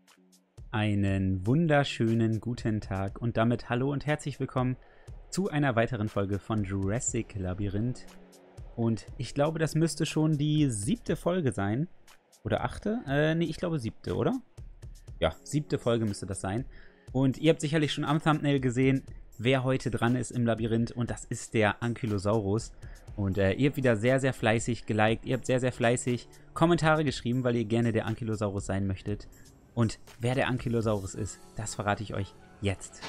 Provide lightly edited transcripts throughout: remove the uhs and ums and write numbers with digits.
Einen wunderschönen guten Tag und damit hallo und herzlich willkommen zu einer weiteren Folge von Jurassic Labyrinth. Und ich glaube, das müsste schon die 7. Folge sein. Oder 8.? Nee, ich glaube 7., oder? Ja, 7. Folge müsste das sein. Und ihr habt sicherlich schon am Thumbnail gesehen, wer heute dran ist im Labyrinth. Und das ist der Ankylosaurus. Und ihr habt wieder sehr, sehr fleißig geliked. Ihr habt sehr, sehr fleißig Kommentare geschrieben, weil ihr gerne der Ankylosaurus sein möchtet. Und wer der Ankylosaurus ist, das verrate ich euch jetzt.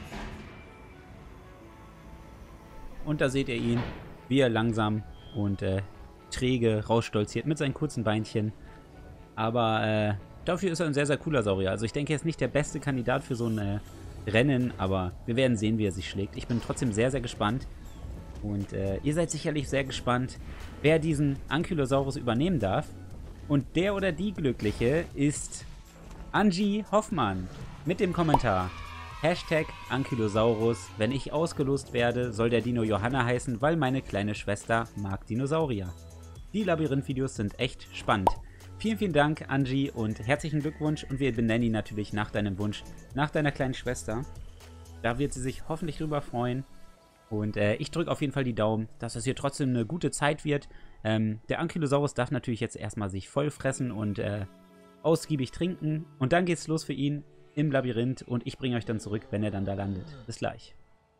Und da seht ihr ihn, wie er langsam und träge rausstolziert mit seinen kurzen Beinchen. Aber dafür ist er ein sehr, sehr cooler Saurier. Also ich denke, er ist nicht der beste Kandidat für so ein Rennen, aber wir werden sehen, wie er sich schlägt. Ich bin trotzdem sehr, sehr gespannt. Und ihr seid sicherlich sehr gespannt, wer diesen Ankylosaurus übernehmen darf. Und der oder die Glückliche ist Angie Hoffmann mit dem Kommentar #Ankylosaurus. Wenn ich ausgelost werde, soll der Dino Johanna heißen, weil meine kleine Schwester mag Dinosaurier. Die Labyrinth-Videos sind echt spannend. Vielen, vielen Dank, Angie, und herzlichen Glückwunsch. Und wir benennen ihn natürlich nach deinem Wunsch, nach deiner kleinen Schwester. Da wird sie sich hoffentlich drüber freuen. Und ich drücke auf jeden Fall die Daumen, dass es hier trotzdem eine gute Zeit wird. Der Ankylosaurus darf natürlich jetzt erstmal sich voll fressen und ausgiebig trinken. Und dann geht's los für ihn im Labyrinth. Und ich bringe euch dann zurück, wenn er dann da landet. Bis gleich.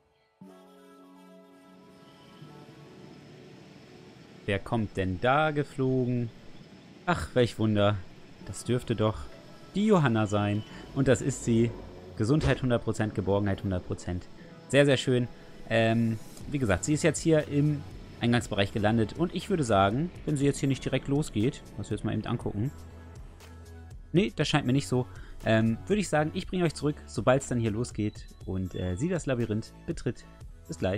Wer kommt denn da geflogen? Ach, welch Wunder. Das dürfte doch die Johanna sein. Und das ist sie. Gesundheit 100%, Geborgenheit 100%. Sehr, sehr schön. Wie gesagt, sie ist jetzt hier im Eingangsbereich gelandet. Und ich würde sagen, wenn sie jetzt hier nicht direkt losgeht, was wir jetzt mal eben angucken. Nee, das scheint mir nicht so. Würde ich sagen, ich bringe euch zurück, sobald es dann hier losgeht und sie das Labyrinth betritt. Bis gleich.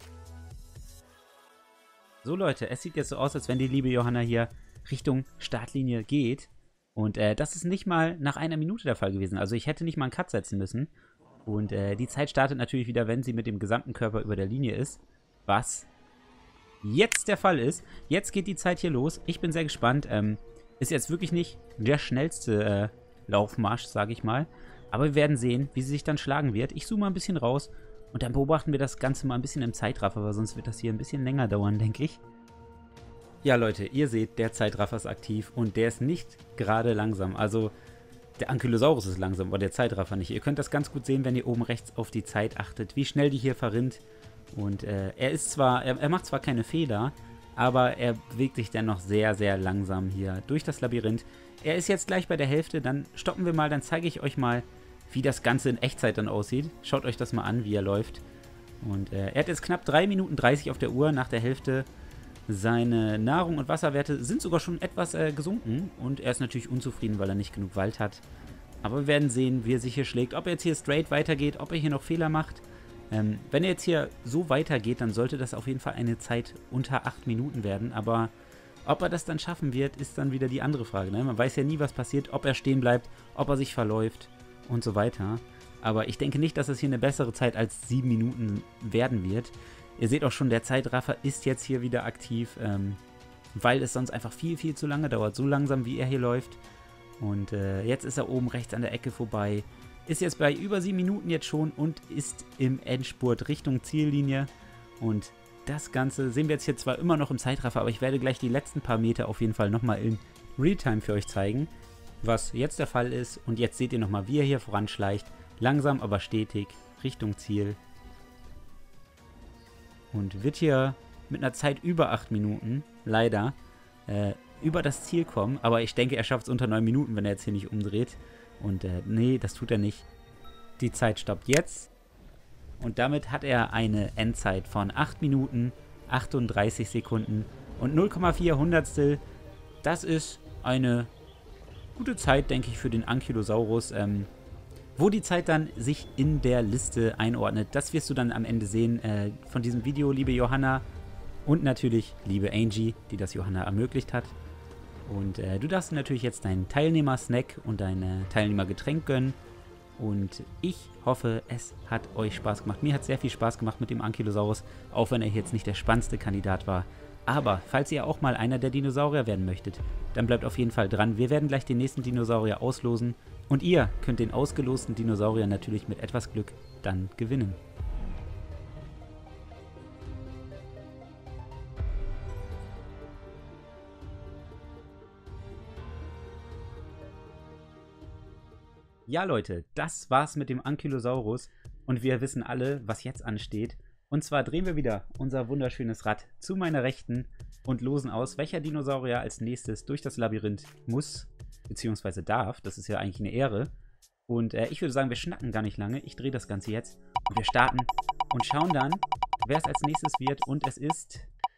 So Leute, es sieht jetzt so aus, als wenn die liebe Johanna hier Richtung Startlinie geht. Und das ist nicht mal nach einer Minute der Fall gewesen. Also ich hätte nicht mal einen Cut setzen müssen. Und die Zeit startet natürlich wieder, wenn sie mit dem gesamten Körper über der Linie ist. Was jetzt der Fall ist. Jetzt geht die Zeit hier los. Ich bin sehr gespannt. Ist jetzt wirklich nicht der schnellste Laufmarsch, sage ich mal. Aber wir werden sehen, wie sie sich dann schlagen wird. Ich zoome mal ein bisschen raus und dann beobachten wir das Ganze mal ein bisschen im Zeitraffer, weil sonst wird das hier ein bisschen länger dauern, denke ich. Ja, Leute, ihr seht, der Zeitraffer ist aktiv und der ist nicht gerade langsam. Also, der Ankylosaurus ist langsam, aber der Zeitraffer nicht. Ihr könnt das ganz gut sehen, wenn ihr oben rechts auf die Zeit achtet, wie schnell die hier verrinnt. Und er macht zwar keine Fehler, aber er bewegt sich dennoch sehr, sehr langsam hier durch das Labyrinth. Er ist jetzt gleich bei der Hälfte, dann stoppen wir mal, dann zeige ich euch mal, wie das Ganze in Echtzeit dann aussieht. Schaut euch das mal an, wie er läuft. Und er hat jetzt knapp 3 Minuten 30 auf der Uhr nach der Hälfte. Seine Nahrung- und Wasserwerte sind sogar schon etwas gesunken. Und er ist natürlich unzufrieden, weil er nicht genug Wald hat. Aber wir werden sehen, wie er sich hier schlägt. Ob er jetzt hier straight weitergeht, ob er hier noch Fehler macht. Wenn er jetzt hier so weitergeht, dann sollte das auf jeden Fall eine Zeit unter 8 Minuten werden. Aber ob er das dann schaffen wird, ist dann wieder die andere Frage. Ne? Man weiß ja nie, was passiert, ob er stehen bleibt, ob er sich verläuft und so weiter. Aber ich denke nicht, dass es hier eine bessere Zeit als 7 Minuten werden wird. Ihr seht auch schon, der Zeitraffer ist jetzt hier wieder aktiv, weil es sonst einfach viel, viel zu lange dauert. So langsam, wie er hier läuft. Und jetzt ist er oben rechts an der Ecke vorbei. Ist jetzt bei über 7 Minuten jetzt schon und ist im Endspurt Richtung Ziellinie. Und das Ganze sehen wir jetzt hier zwar immer noch im Zeitraffer, aber ich werde gleich die letzten paar Meter auf jeden Fall nochmal in Realtime für euch zeigen, was jetzt der Fall ist. Und jetzt seht ihr nochmal, wie er hier voranschleicht. Langsam, aber stetig Richtung Ziel. Und wird hier mit einer Zeit über 8 Minuten, leider, über das Ziel kommen. Aber ich denke, er schafft es unter 9 Minuten, wenn er jetzt hier nicht umdreht. Und nee, das tut er nicht. Die Zeit stoppt jetzt. Und damit hat er eine Endzeit von 8 Minuten, 38 Sekunden und 0,4 Hundertstel. Das ist eine gute Zeit, denke ich, für den Ankylosaurus. Wo die Zeit dann sich in der Liste einordnet, das wirst du dann am Ende sehen von diesem Video, liebe Johanna. Und natürlich liebe Angie, die das Johanna ermöglicht hat. Und du darfst natürlich jetzt deinen Teilnehmer-Snack und dein Teilnehmer-Getränk gönnen. Und ich hoffe, es hat euch Spaß gemacht. Mir hat es sehr viel Spaß gemacht mit dem Ankylosaurus, auch wenn er jetzt nicht der spannendste Kandidat war. Aber falls ihr auch mal einer der Dinosaurier werden möchtet, dann bleibt auf jeden Fall dran. Wir werden gleich den nächsten Dinosaurier auslosen und ihr könnt den ausgelosten Dinosaurier natürlich mit etwas Glück dann gewinnen. Ja Leute, das war's mit dem Ankylosaurus und wir wissen alle, was jetzt ansteht. Und zwar drehen wir wieder unser wunderschönes Rad zu meiner Rechten und losen aus, welcher Dinosaurier als nächstes durch das Labyrinth muss, beziehungsweise darf. Das ist ja eigentlich eine Ehre. Und ich würde sagen, wir schnacken gar nicht lange. Ich drehe das Ganze jetzt und wir starten und schauen dann, wer es als nächstes wird. Und es ist...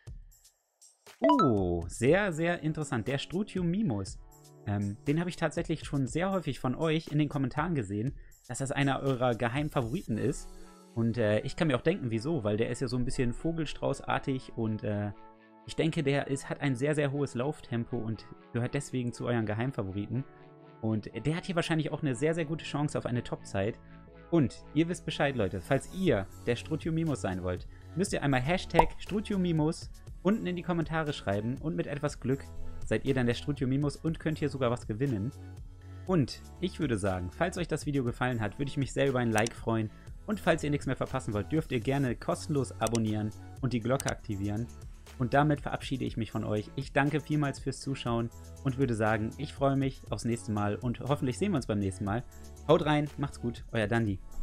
sehr, sehr interessant. Der Struthium-Mimus. Den habe ich tatsächlich schon sehr häufig von euch in den Kommentaren gesehen, dass das einer eurer geheimen Favoriten ist. Und ich kann mir auch denken, wieso, weil der ist ja so ein bisschen Vogelstraußartig und ich denke, der hat ein sehr, sehr hohes Lauftempo und gehört deswegen zu euren Geheimfavoriten. Und der hat hier wahrscheinlich auch eine sehr, sehr gute Chance auf eine Top-Zeit. Und ihr wisst Bescheid, Leute, falls ihr der Struthium-Mimus sein wollt, müsst ihr einmal Hashtag Struthium-Mimus unten in die Kommentare schreiben und mit etwas Glück seid ihr dann der Struthium-Mimus und könnt hier sogar was gewinnen. Und ich würde sagen, falls euch das Video gefallen hat, würde ich mich sehr über ein Like freuen. Und falls ihr nichts mehr verpassen wollt, dürft ihr gerne kostenlos abonnieren und die Glocke aktivieren. Und damit verabschiede ich mich von euch. Ich danke vielmals fürs Zuschauen und würde sagen, ich freue mich aufs nächste Mal und hoffentlich sehen wir uns beim nächsten Mal. Haut rein, macht's gut, euer Dandi.